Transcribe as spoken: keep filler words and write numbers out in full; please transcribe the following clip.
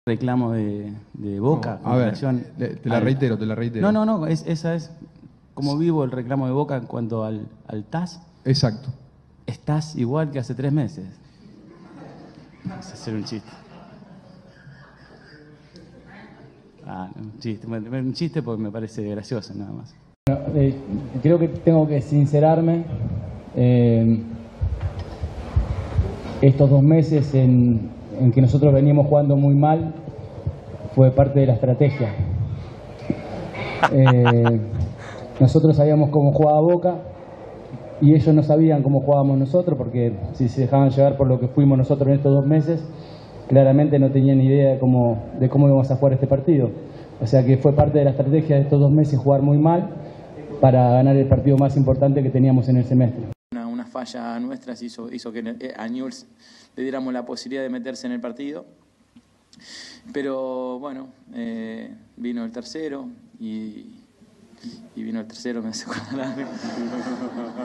reclamo de, de Boca. No, a ver, te, te la al, reitero, te la reitero. No, no, no, es, esa es como vivo el reclamo de Boca en cuanto al, al T A S. Exacto. Estás igual que hace tres meses. Vamos a hacer un chiste. Ah, no, un chiste, un chiste porque me parece gracioso nada más. Bueno, eh, creo que tengo que sincerarme. Eh, estos dos meses en, en que nosotros veníamos jugando muy mal fue parte de la estrategia. Eh, nosotros sabíamos cómo jugaba Boca y ellos no sabían cómo jugábamos nosotros, porque si se dejaban llevar por lo que fuimos nosotros en estos dos meses, claramente no tenían idea de cómo, de cómo íbamos a jugar este partido. O sea que fue parte de la estrategia de estos dos meses jugar muy mal para ganar el partido más importante que teníamos en el semestre. Una, una falla nuestra hizo, hizo que a Newell's le diéramos la posibilidad de meterse en el partido. Pero bueno, eh, vino el tercero y, y vino el tercero, me hace acordar.